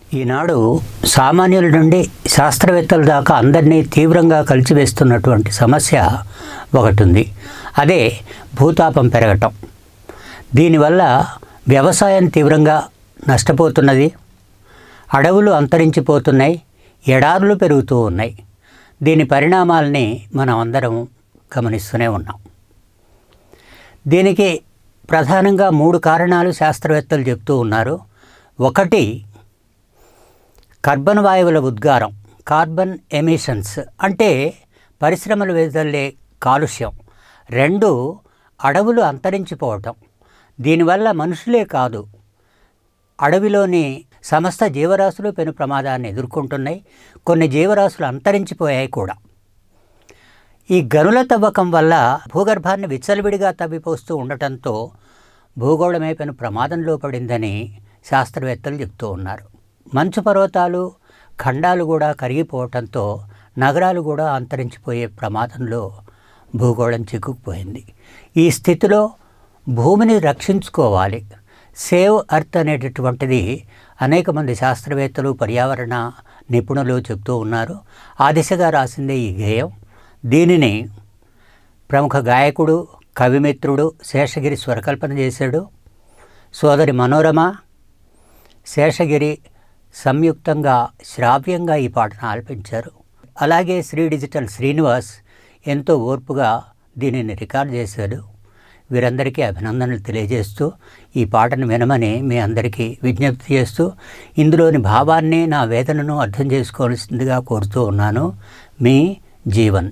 ఈనాడు సామాన్యుల నుండి శాస్త్రవేత్తల దాకా అందరినీ తీవ్రంగా కలిచివేస్తున్నటువంటి సమస్య ఒకటి ఉంది. అదే భూతాపం పెరగటం. దీనివల్ల వ్యవసాయం తీవ్రంగా నష్టపోతున్నది. అడవులు అంతరించిపోతున్నాయి, ఎడారులు పెరుగుతూ ఉన్నాయి. దీని పరిణామాలని మనం అందరం గమనిస్తూనే ఉన్నాం. దీనికి ప్రధానంగా 3 కారణాలు శాస్త్రవేత్తలు చెప్తూ ఉన్నారు. ఒకటి, కార్బన్ వాయువుల ఉద్గారం, కార్బన్ ఎమిషన్స్ అంటే పరిశ్రమలు వెదజల్లే కాలుష్యం. 2, అడవులు అంతరించిపోవటం. దీనివల్ల మనుషులే కాదు, అడవిలోని సమస్త జీవరాశులు పెను ప్రమాదాన్ని ఎదుర్కొంటున్నాయి. కొన్ని జీవరాశులు అంతరించిపోయాయి కూడా. ఈ గనుల తవ్వకం వల్ల భూగర్భాన్ని విచ్చలవిడిగా తవ్విపోస్తూ ఉండటంతో భూగోళమే పెను ప్రమాదంలో పడిందని శాస్త్రవేత్తలు చెప్తూ ఉన్నారు. మంచు పర్వతాలు, ఖండాలు కూడా కరిగిపోవటంతో నగరాలు కూడా అంతరించిపోయే ప్రమాదంలో భూగోళం చిక్కుకుపోయింది. ఈ స్థితిలో భూమిని రక్షించుకోవాలి. సేవ్ ఎర్త్ అనేటటువంటిది అనేక మంది శాస్త్రవేత్తలు, పర్యావరణ నిపుణులు చెప్తూ ఉన్నారు. ఆ దిశగా రాసిందే ఈ గేయం. దీనిని ప్రముఖ గాయకుడు, కవిమిత్రుడు శేషగిరి స్వరకల్పన చేశాడు. సోదరి మనోరమ, శేషగిరి సంయుక్తంగా శ్రావ్యంగా ఈ పాటను ఆలపించారు. అలాగే శ్రీ డిజిటల్ శ్రీనివాస్ ఎంతో ఓర్పుగా దీనిని రికార్డ్ చేశాడు. వీరందరికీ అభినందనలు తెలియజేస్తూ ఈ పాటను వినమని మీ అందరికీ విజ్ఞప్తి చేస్తూ ఇందులోని భావాన్ని, నా వేదనను అర్థం చేసుకోవాల్సిందిగా కోరుతూ ఉన్నాను. మీ జీవన్.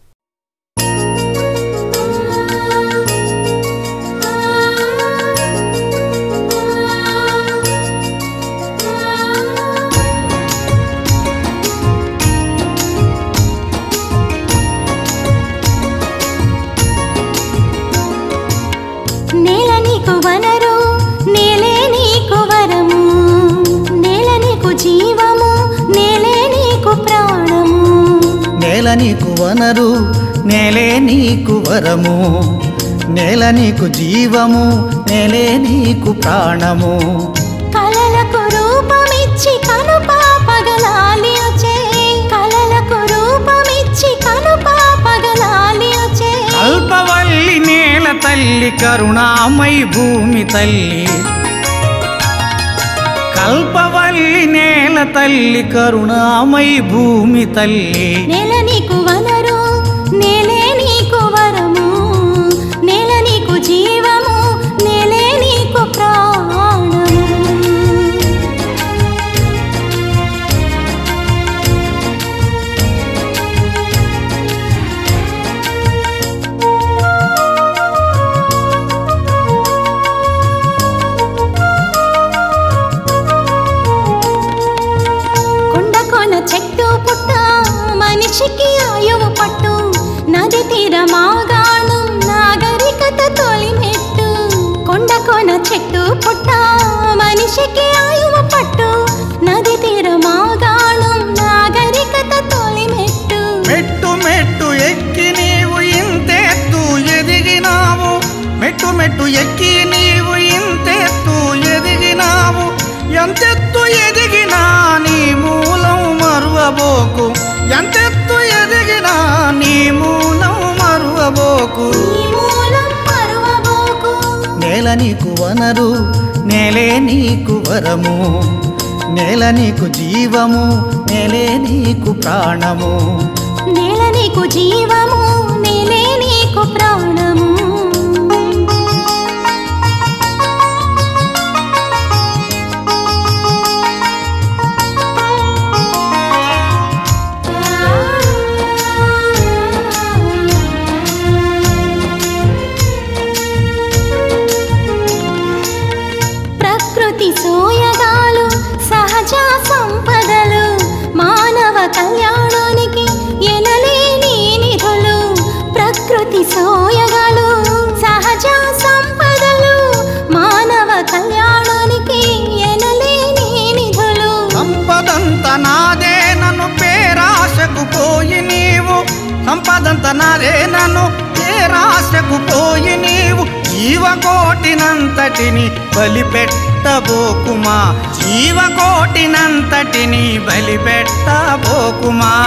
నేల నీకు వనరు, నేలే నీకు వరము, నేల నీకు జీవము, నేలే నీకు ప్రాణము. కలలకు రూపమిచ్చి కనుపాపగలాలి వచ్చే, కలలకు రూపమిచ్చి కనుపాపగలాలి వచ్చే. కల్పవల్లి నేల తల్లి, కరుణామయి భూమి తల్లి. కల్పవల్లి నేల తల్లి, కరుణామయి భూమి తల్లి. నేల నీకు వనరు, నేలే నీకు వరము, నేల నీకు జీవము, నేలే నీకు ప్రాణము. మనిషికి ఆయువు పట్టు, నది తీరమాగాణం నాగరికత తొలిమెట్టు. కొండ కొన చెట్టు పుట్ట, మనిషికి ఆయువు పట్టు, నది తీరమాగాణం నాగరికత తొలిమెట్టు. మెట్టు మెట్టు ఎక్కి నీవు ఇంతెత్తు ఎదిగినావు, మెట్టు మెట్టు ఎక్కి నీవు ఇంతెత్తు ఎదిగినావు. ఎంతెత్తు ఎదిగినా నీ మూలం మరువబోకు, ఎంతెత్తు ఎదిగినా నీ మూలం మరువబోకు. నేల నీకు వనరు, నేలే నీకు వరము, నేల నీకు జీవము, నేలే నీకు ప్రాణము. నేల నీకు జీవము, నేలే నీకు ప్రాణము. సోయగాలు సహజ సంపదలు, మానవ కళ్యాణానికి ఎనలేని నిధులు. ప్రకృతి సోయగాలు సహజ సంపదలు, మానవ కళ్యాణానికి ఎనలేని నిధులు. సంపదంత నాదే నన్ను పేరాశకు పోయి నీవు, సంపదంత నాదే నన్ను పేరాశకు పోయి నీవు. జీవకోటినంతటిని బలిపెట్టబోకుమా, జీవకోటినంతటిని బలిపెట్టబోకుమా.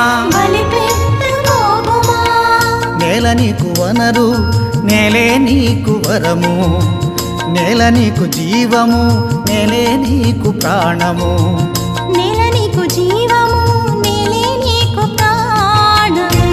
నేల నీకు వనరు, నేలే నీకు వరము, నేల నీకు జీవము, నేలే నీకు ప్రాణము. నేల నీకు జీవము, నేలే నీకు ప్రాణము.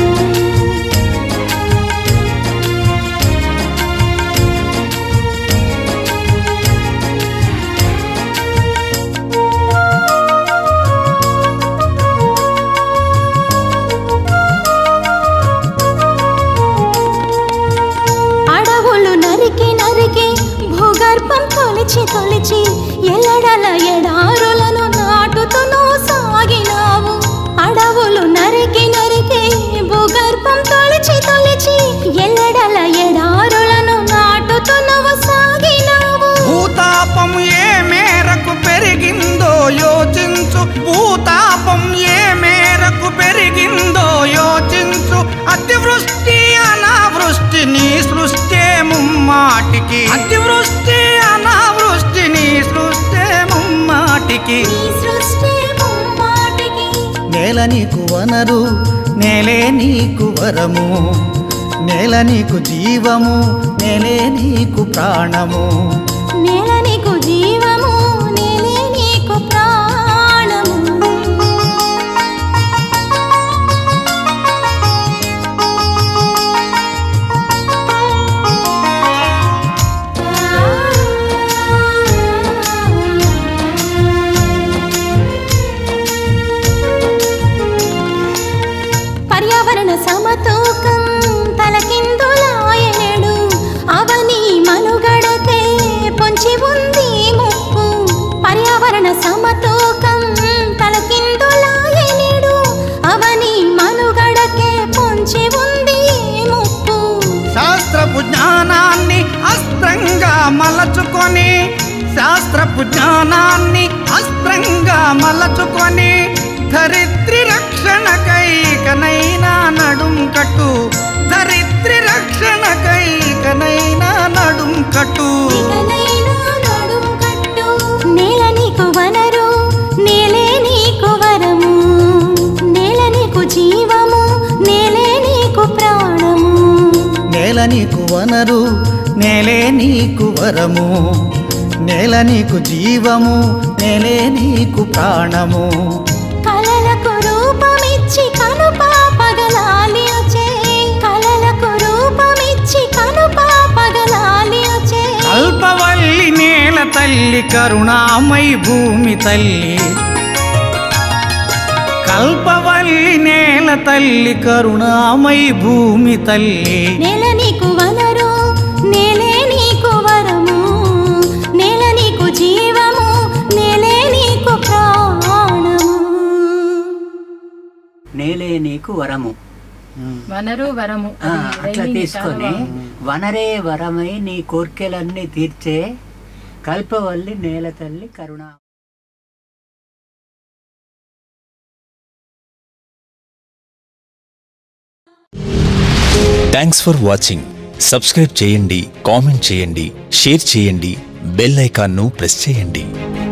అడవులు నరికి నరికి భూగర్భం తొలిచి తొలిచి ఎల్లడల ఎడారులను నాటుతూనూ సాగినావు. అడవులు నరికి నరికి భూగర్భం తొలిచి తొలిచి ఎల్లడల ఎడారులను నాటుతూనూ సాగినావు. భూతాపం ఏ మేరకు పెరిగిందో యోచించు, భూతాపం ఏ మేరకు పెరిగిందో యోచించు. అతివృష్టి అనావృష్టి నీ సృష్టి ముమ్మాటికి, అతివృష్టి అనావృష్టి నీ సృష్టి ముమ్మాటికి. నేల నీకు వనరు, నేలే నీకు వరము, నేల నీకు జీవము, నేలే నీకు ప్రాణము. నేల నీకు జీవము, నేలే నీకు ప్రాణము. పర్యావరణ సమతూకం తలకిందులాయనెడు, అవని మనుగడకే పొంచి ఉంది ముప్పు. పర్యావరణ సమతూకం తలకిందులాయనెడు, అవని మనుగడకే పొంచి ఉంది ముప్పు. శాస్త్రపు జ్ఞానాన్ని అస్త్రంగా మలచుకొని, శాస్త్రపు జ్ఞానాన్ని అస్త్రంగా మలచుకొని ధరిత్రి రక్షణకై కనైనా నడుం కట్టు, ధరిత్రి రక్షణకై కనైనా నడుం కట్టు. నేల నీకు వనరు, నేలే నీకు వరము, నేల నీకు జీవము, నేలే నీకు ప్రాణము. నేల నీకు వనరు, నేలే నీకు వరము, నేల నీకు జీవము, నేలే నీకు ప్రాణము. కలలకు రూపమిచ్చి కనుపాపగలాలి వచ్చే, కలలకు రూపమిచ్చి కనుపాపగలాలి వచ్చే. కల్పవల్లి నేల తల్లి కరుణామయి భూమి తల్లి, కల్పవల్లి నేల తల్లి కరుణామయి భూమి తల్లి. నేల నీకు వనరు, నేలే నీకు వరము, నేల నీకు జీవము, నేలే నీకు ప్రాణము. నేలే నీకు వరము, వనరు వరము అట్లా తీసుకొని వనరే వరమై నీ కోర్కెలన్నీ తీర్చే కల్పవల్లి నేల తల్లి కరుణ. Thanks for watching. సబ్స్క్రైబ్ చేయండి, కామెంట్ చేయండి, షేర్ చేయండి, బెల్ ఐకాన్ను ప్రెస్ చేయండి.